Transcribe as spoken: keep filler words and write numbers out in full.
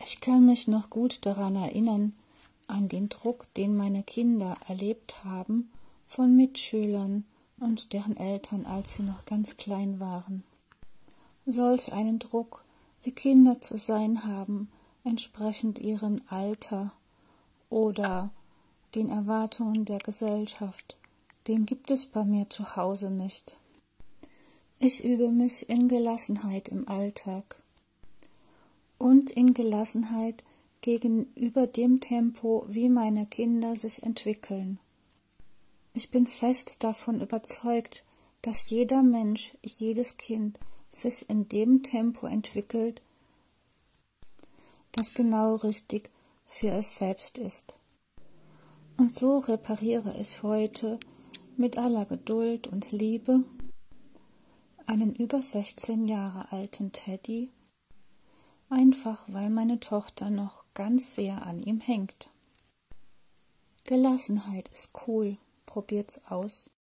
Ich kann mich noch gut daran erinnern, an den Druck, den meine Kinder erlebt haben von Mitschülern und deren Eltern, als sie noch ganz klein waren. Solch einen Druck, wie Kinder zu sein haben, entsprechend ihrem Alter oder den Erwartungen der Gesellschaft, den gibt es bei mir zu Hause nicht. Ich übe mich in Gelassenheit im Alltag und in Gelassenheit gegenüber dem Tempo, wie meine Kinder sich entwickeln. Ich bin fest davon überzeugt, dass jeder Mensch, jedes Kind sich in dem Tempo entwickelt, das genau richtig für es selbst ist. Und so repariere ich heute mit aller Geduld und Liebe einen über sechzehn Jahre alten Teddy, einfach weil meine Tochter noch ganz sehr an ihm hängt. Gelassenheit ist cool, probiert's aus.